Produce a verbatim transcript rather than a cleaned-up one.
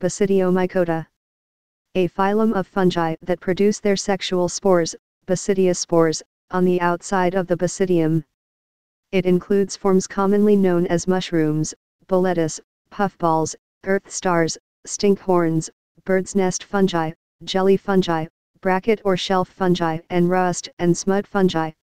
Basidiomycota. A phylum of fungi that produce their sexual spores, basidiospores, on the outside of the basidium. It includes forms commonly known as mushrooms, boletus, puffballs, earth stars, stinkhorns, bird's nest fungi, jelly fungi, bracket or shelf fungi, and rust and smut fungi.